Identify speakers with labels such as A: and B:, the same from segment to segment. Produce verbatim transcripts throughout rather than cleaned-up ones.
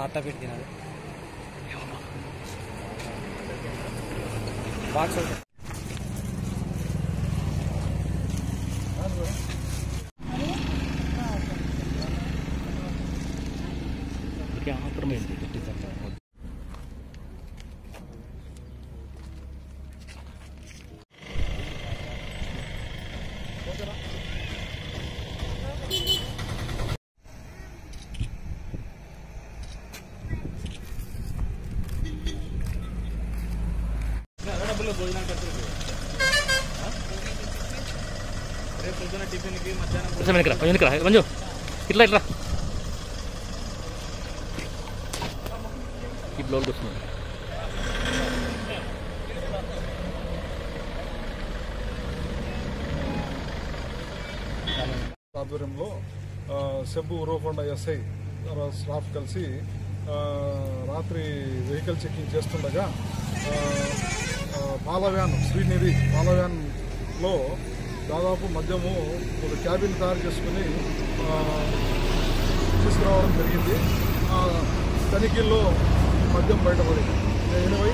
A: పట్టా పెట్టి తినాలి బాక్స్ భోజనం రేపు పొద్దున టిఫిన్కి మధ్యాహ్నం మంజు ఇట్లా ఇట్లా ఈ బ్లౌజ్ వస్తుంది
B: ఆధ్వర్యంలో సెబ్బు ఉరవకొండ ఎస్ఐ స్టాఫ్ కలిసి రాత్రి వెహికల్ చెకింగ్ చేస్తుండగా పాల వ్యాన్ శ్రీనిధి పాల వ్యాన్లో దాదాపు మద్యము ఒక క్యాబిన్ తయారు చేసుకుని తీసుకురావడం జరిగింది. తనిఖీల్లో మద్యం బయటపడింది. ఎనభై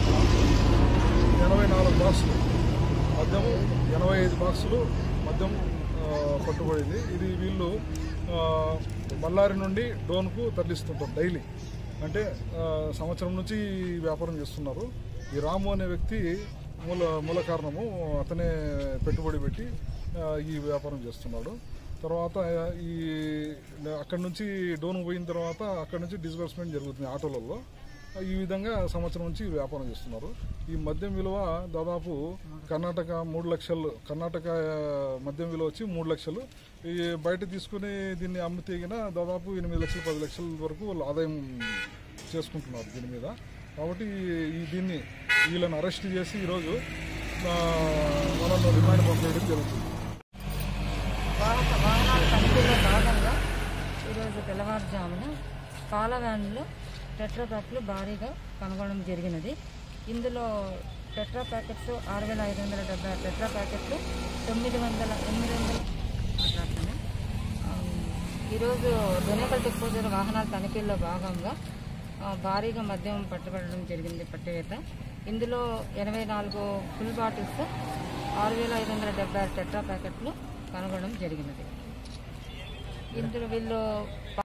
B: ఎనభై నాలుగు బాక్సులు మద్యము ఎనభై ఐదు బాక్సులు మద్యం పట్టుబడింది. ఇది వీళ్ళు బళ్ళారి నుండి డోన్కు తరలిస్తుంటారు డైలీ. అంటే సంవత్సరం నుంచి వ్యాపారం చేస్తున్నారు. ఈ రాము అనే వ్యక్తి మూల మూల కారణము. అతనే పెట్టుబడి పెట్టి ఈ వ్యాపారం చేస్తున్నాడు. తర్వాత ఈ అక్కడి నుంచి డోన్ పోయిన తర్వాత అక్కడి నుంచి డిస్బర్స్మెంట్ జరుగుతుంది ఆటోలలో. ఈ విధంగా సంవత్సరం నుంచి వ్యాపారం చేస్తున్నారు. ఈ మద్యం విలువ దాదాపు కర్ణాటక మూడు లక్షలు కర్ణాటక మద్యం విలువ వచ్చి మూడు లక్షలు ఈ బయట తీసుకుని దీన్ని అమ్మి తెగిన దాదాపు ఎనిమిది లక్షలు పది లక్షల వరకు వాళ్ళు ఆదాయం చేసుకుంటున్నారు దీని మీద. కాబట్టి ఈ దీన్ని వీళ్ళని అరెస్ట్ చేసి ఈరోజు మనల్ని రిమాండ్ పంపించడం జరుగుతుంది.
C: వాహనాల తనిఖీలో భాగంగా ఈరోజు తెల్లవారుజామున పాల వ్యాన్లో టెట్రా ప్యాకెట్లు భారీగా కనుగొనడం జరిగినది. ఇందులో టెట్రా ప్యాకెట్స్ ఆరు వేల ఐదు వందల డెబ్బై ఆరు టెట్రా ప్యాకెట్లు తొమ్మిది వందల ఎనిమిది వందల మాట్లాడుతున్నాయి. ఈరోజు డొనేకల్ డిస్పోజర్ వాహనాల తనిఖీల్లో భాగంగా భారీగా మద్యం పట్టుబడడం జరిగింది పట్టివేత. ఇందులో ఎనభై నాలుగు ఫుల్ బాటిల్స్ ఆరు వేల ఐదు వందల డెబ్బై ఆరు టెట్రా ప్యాకెట్లు కనుగొనడం జరిగినది. ఇందులో వీళ్ళు